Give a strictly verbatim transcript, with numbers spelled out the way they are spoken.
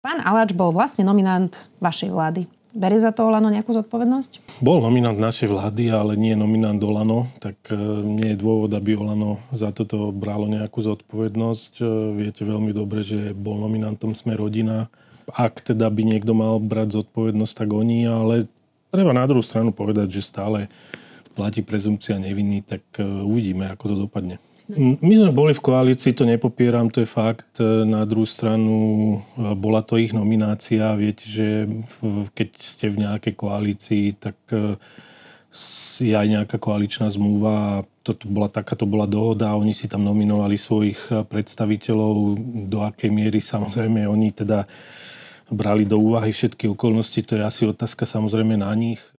Pán Aláč bol vlastne nominant vašej vlády. Berie za to Olano nejakú zodpovednosť? Bol nominant našej vlády, ale nie nominant Olano, tak nie je dôvod, aby Olano za toto bralo nejakú zodpovednosť. Viete veľmi dobre, že bol nominantom Sme rodina. Ak teda by niekto mal brať zodpovednosť, tak oni, ale treba na druhú stranu povedať, že stále platí prezumpcia neviny, tak uvidíme, ako to dopadne. My sme boli v koalícii, to nepopieram, to je fakt. Na druhú stranu bola to ich nominácia. Viete, že keď ste v nejakej koalícii, tak je aj nejaká koaličná zmluva a toto bola, takáto bola dohoda. Oni si tam nominovali svojich predstaviteľov, do akej miery samozrejme oni teda brali do úvahy všetky okolnosti. To je asi otázka samozrejme na nich.